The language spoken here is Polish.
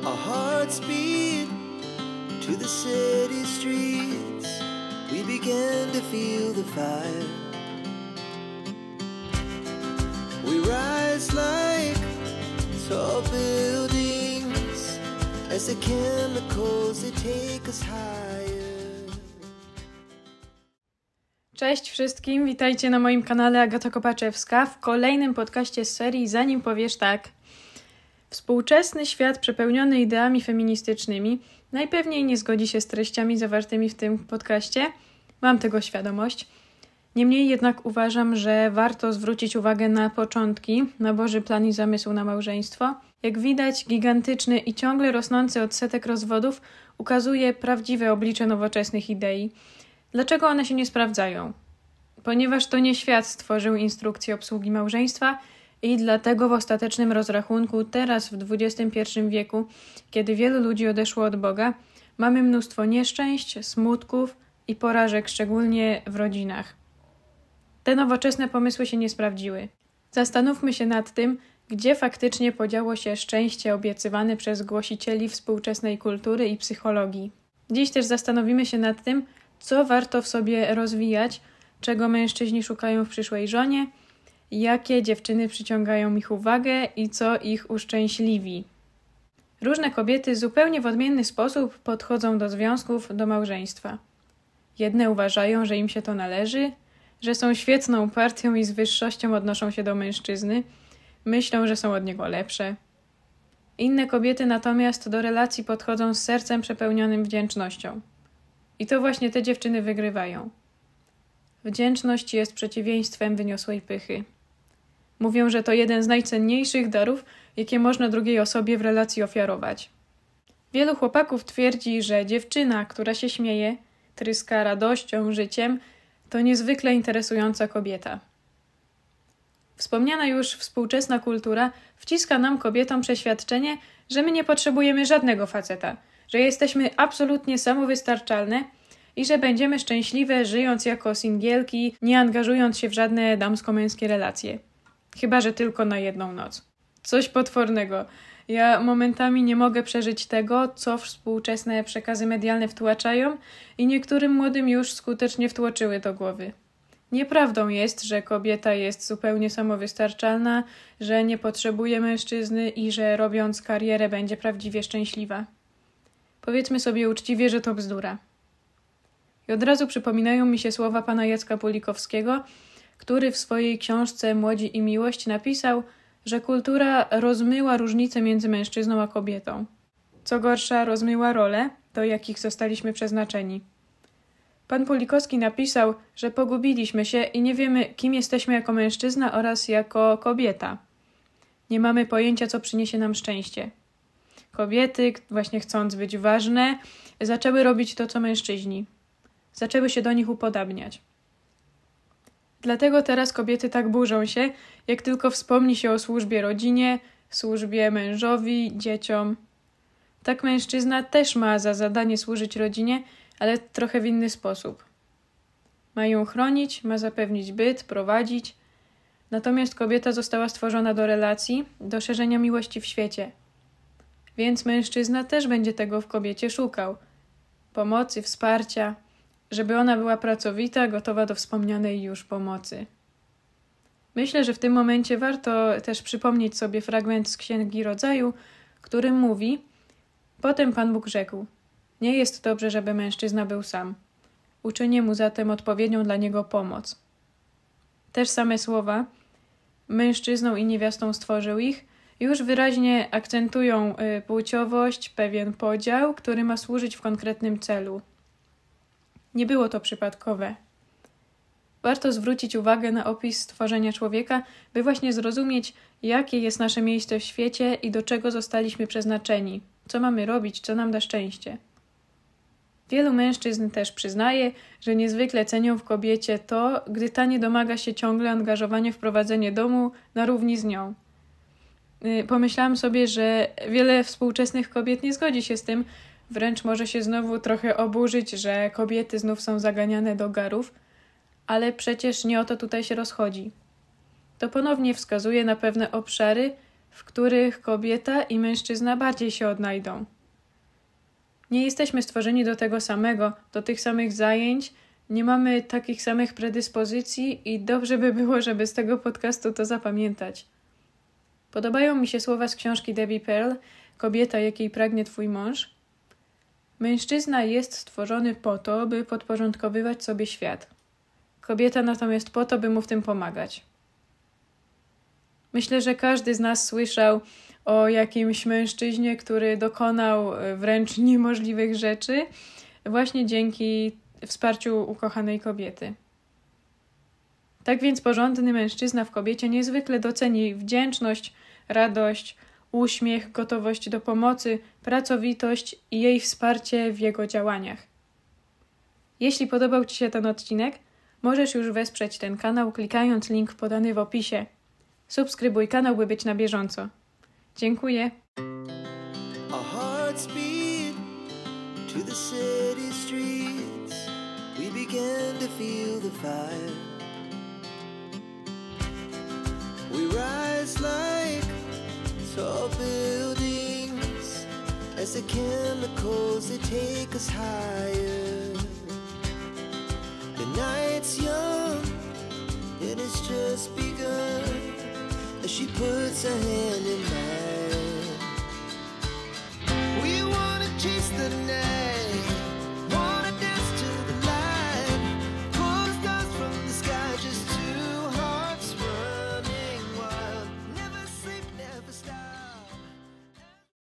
Our hearts beat to the city streets. We began to feel the fire. We rise like tall buildings as the chemicals that take us higher. Cześć wszystkim, witajcie na moim kanale Agata Kopaczewska w kolejnym podcaście z serii Zanim powiesz tak. Współczesny świat przepełniony ideami feministycznymi najpewniej nie zgodzi się z treściami zawartymi w tym podcaście. Mam tego świadomość. Niemniej jednak uważam, że warto zwrócić uwagę na początki, na Boży plan i zamysł na małżeństwo. Jak widać, gigantyczny i ciągle rosnący odsetek rozwodów ukazuje prawdziwe oblicze nowoczesnych idei. Dlaczego one się nie sprawdzają? Ponieważ to nie świat stworzył instrukcję obsługi małżeństwa i dlatego w ostatecznym rozrachunku teraz w XXI wieku, kiedy wielu ludzi odeszło od Boga, mamy mnóstwo nieszczęść, smutków i porażek, szczególnie w rodzinach. Te nowoczesne pomysły się nie sprawdziły. Zastanówmy się nad tym, gdzie faktycznie podziało się szczęście obiecywane przez głosicieli współczesnej kultury i psychologii. Dziś też zastanowimy się nad tym, co warto w sobie rozwijać, czego mężczyźni szukają w przyszłej żonie, jakie dziewczyny przyciągają ich uwagę i co ich uszczęśliwi. Różne kobiety zupełnie w odmienny sposób podchodzą do związków, do małżeństwa. Jedne uważają, że im się to należy, że są świetną partią i z wyższością odnoszą się do mężczyzny, myślą, że są od niego lepsze. Inne kobiety natomiast do relacji podchodzą z sercem przepełnionym wdzięcznością. I to właśnie te dziewczyny wygrywają. Wdzięczność jest przeciwieństwem wyniosłej pychy. Mówią, że to jeden z najcenniejszych darów, jakie można drugiej osobie w relacji ofiarować. Wielu chłopaków twierdzi, że dziewczyna, która się śmieje, tryska radością, życiem, to niezwykle interesująca kobieta. Wspomniana już współczesna kultura wciska nam, kobietom, przeświadczenie, że my nie potrzebujemy żadnego faceta, że jesteśmy absolutnie samowystarczalne i że będziemy szczęśliwe, żyjąc jako singielki, nie angażując się w żadne damsko-męskie relacje. Chyba że tylko na jedną noc. Coś potwornego. Ja momentami nie mogę przeżyć tego, co współczesne przekazy medialne wtłaczają i niektórym młodym już skutecznie wtłoczyły do głowy. Nieprawdą jest, że kobieta jest zupełnie samowystarczalna, że nie potrzebuje mężczyzny i że robiąc karierę będzie prawdziwie szczęśliwa. Powiedzmy sobie uczciwie, że to bzdura. I od razu przypominają mi się słowa pana Jacka Pulikowskiego, który w swojej książce Młodzi i miłość napisał, że kultura rozmyła różnice między mężczyzną a kobietą. Co gorsza, rozmyła role, do jakich zostaliśmy przeznaczeni. Pan Pulikowski napisał, że pogubiliśmy się i nie wiemy, kim jesteśmy jako mężczyzna oraz jako kobieta. Nie mamy pojęcia, co przyniesie nam szczęście. Kobiety, właśnie chcąc być ważne, zaczęły robić to, co mężczyźni. Zaczęły się do nich upodabniać. Dlatego teraz kobiety tak burzą się, jak tylko wspomni się o służbie rodzinie, służbie mężowi, dzieciom. Tak mężczyzna też ma za zadanie służyć rodzinie, ale trochę w inny sposób. Ma ją chronić, ma zapewnić byt, prowadzić. Natomiast kobieta została stworzona do relacji, do szerzenia miłości w świecie. Więc mężczyzna też będzie tego w kobiecie szukał. Pomocy, wsparcia, żeby ona była pracowita, gotowa do wspomnianej już pomocy. Myślę, że w tym momencie warto też przypomnieć sobie fragment z Księgi Rodzaju, który mówi: Potem Pan Bóg rzekł: Nie jest dobrze, żeby mężczyzna był sam. Uczynię mu zatem odpowiednią dla niego pomoc. Też same słowa mężczyzną i niewiastą stworzył ich już wyraźnie akcentują płciowość, pewien podział, który ma służyć w konkretnym celu. Nie było to przypadkowe. Warto zwrócić uwagę na opis stworzenia człowieka, by właśnie zrozumieć, jakie jest nasze miejsce w świecie i do czego zostaliśmy przeznaczeni, co mamy robić, co nam da szczęście. Wielu mężczyzn też przyznaje, że niezwykle cenią w kobiecie to, gdy ta nie domaga się ciągle angażowania w prowadzenie domu na równi z nią. Pomyślałam sobie, że wiele współczesnych kobiet nie zgodzi się z tym, wręcz może się znowu trochę oburzyć, że kobiety znów są zaganiane do garów, ale przecież nie o to tutaj się rozchodzi. To ponownie wskazuje na pewne obszary, w których kobieta i mężczyzna bardziej się odnajdą. Nie jesteśmy stworzeni do tego samego, do tych samych zajęć, nie mamy takich samych predyspozycji i dobrze by było, żeby z tego podcastu to zapamiętać. Podobają mi się słowa z książki Debbie Pearl, Kobieta, jakiej pragnie twój mąż. Mężczyzna jest stworzony po to, by podporządkowywać sobie świat. Kobieta natomiast po to, by mu w tym pomagać. Myślę, że każdy z nas słyszał o jakimś mężczyźnie, który dokonał wręcz niemożliwych rzeczy właśnie dzięki wsparciu ukochanej kobiety. Tak więc porządny mężczyzna w kobiecie niezwykle doceni wdzięczność, radość, uśmiech, gotowość do pomocy, pracowitość i jej wsparcie w jego działaniach. Jeśli podobał Ci się ten odcinek, możesz już wesprzeć ten kanał klikając link podany w opisie. Subskrybuj kanał, by być na bieżąco. Dziękuję. Our hearts beat to the city streets. We began to feel the fire. We rise like tall buildings as the chemicals they take us higher. The night's young and it's just begun as she puts her hand in mine.